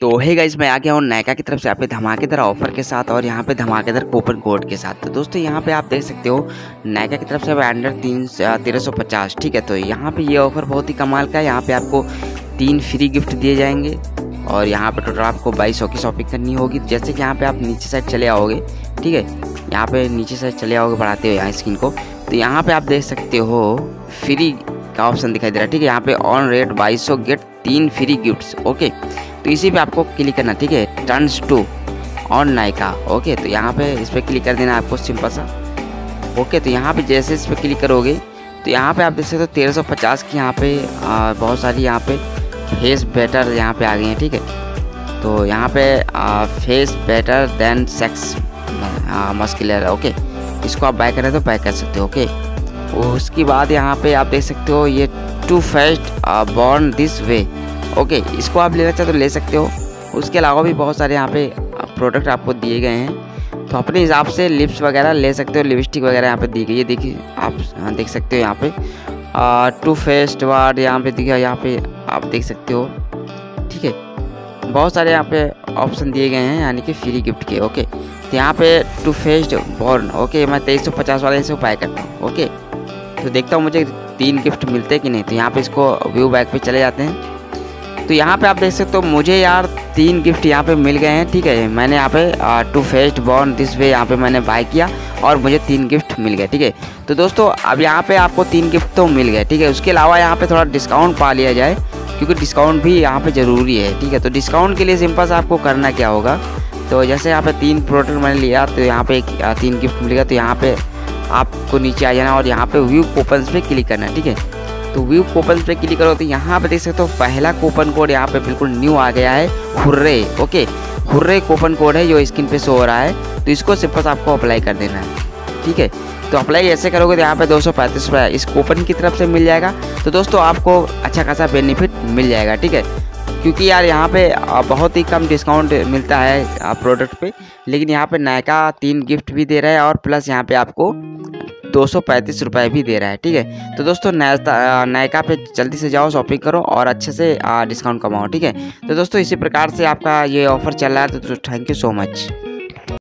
तो hey guys, मैं आ गया हूँ नायका की तरफ से यहाँ पे धमाकेदार ऑफर के साथ और यहाँ पे धमाकेदार कूपन कोड के साथ। तो दोस्तों यहाँ पे आप देख सकते हो नायका की तरफ से अंडर 1350, ठीक है। तो यहाँ पे ये ऑफर बहुत ही कमाल का है। यहाँ पे आपको 3 फ्री गिफ्ट दिए जाएंगे और यहाँ पे टोटल आपको 2200 की शॉपिंग करनी होगी। जैसे कि यहाँ पे आप नीचे साइड चले आओगे, ठीक है, यहाँ पे नीचे साइड चले आओगे बढ़ाते हुए यहाँ स्क्रीन को, तो यहाँ पे आप देख सकते हो फ्री का ऑप्शन दिखाई दे रहा है, ठीक है। यहाँ पे on rate 2200 get 3 free gifts, okay. तो इसी पे आपको क्लिक करना, ठीक है, turns to on Nykaa, okay. तो यहाँ पे इस पर क्लिक कर देना आपको सिंपल सा, ओके। तो यहाँ पे जैसे इस पर क्लिक करोगे तो यहाँ पे आप देख सकते हो 1350 की यहाँ पे बहुत सारी यहाँ पे फेस बेटर यहाँ पे आ गई हैं, ठीक है। तो यहाँ पे face better than sex muscular, okay. इसको आप बाय करें तो बाय कर सकते हो, ओके। उसके बाद यहाँ पे आप देख सकते हो ये Too Faced Born This Way, okay. इसको आप लेना चाहते तो ले सकते हो। उसके अलावा भी बहुत सारे यहाँ पे प्रोडक्ट आपको दिए गए हैं, तो अपने हिसाब से लिप्स वगैरह ले सकते हो। लिपस्टिक वगैरह यहाँ पे दी गई है, देखिए आप देख सकते हो यहाँ पे टू फेस्ट वार्ड यहाँ पे दिखा, यहाँ पे आप देख सकते हो, ठीक है। बहुत सारे यहाँ पे ऑप्शन दिए गए हैं यानी कि फ्री गिफ्ट के, ओके। तो यहाँ पे टू फेस्ट बॉर्न, ओके, मैं 2350 वाले से बाय करता हूँ, ओके। तो देखता हूँ मुझे 3 गिफ्ट मिलते कि नहीं। तो यहाँ पे इसको व्यू बैक पे चले जाते हैं, तो यहाँ पे आप देख सकते हो मुझे यार 3 गिफ्ट यहाँ पे मिल गए हैं, ठीक है। मैंने यहाँ पे Too Faced Born This Way यहाँ पे मैंने बाय किया और मुझे 3 गिफ्ट मिल गए, ठीक है। तो दोस्तों अब यहाँ पे आपको 3 गिफ्ट तो मिल गए, ठीक है। उसके अलावा यहाँ पे थोड़ा डिस्काउंट पा लिया जाए क्योंकि डिस्काउंट भी यहाँ पे ज़रूरी है, ठीक है। तो डिस्काउंट के लिए सिंपल से आपको करना क्या होगा, तो जैसे यहाँ पे 3 प्रोडक्ट मैंने लिया तो यहाँ पे 3 गिफ्ट मिलेगा, तो यहाँ पे आपको नीचे आ जाना और यहाँ पे व्यू कूपन्स पे क्लिक करना है, ठीक है। तो व्यू कूपन पे क्लिक करो तो यहाँ पे देख सकते हो पहला कूपन कोड यहाँ पे बिल्कुल न्यू आ गया है, hurray, okay. Hurray coupon code है जो स्क्रीन पे शो हो रहा है, तो इसको सिंपल आपको अप्लाई कर देना है, ठीक है। तो अप्लाई ऐसे करोगे तो यहाँ पे 235 रुपये इस कूपन की तरफ से मिल जाएगा। तो दोस्तों आपको अच्छा खासा बेनिफिट मिल जाएगा, ठीक है, क्योंकि यार यहाँ पे बहुत ही कम डिस्काउंट मिलता है प्रोडक्ट पे, लेकिन यहाँ पे नायका 3 गिफ्ट भी दे रहा है और प्लस यहाँ पे आपको 235 रुपये भी दे रहा है, ठीक है। तो दोस्तों नायका पे जल्दी से जाओ, शॉपिंग करो और अच्छे से डिस्काउंट कमाओ, ठीक है। तो दोस्तों इसी प्रकार से आपका ये ऑफ़र चल रहा है, तो थैंक यू सो मच।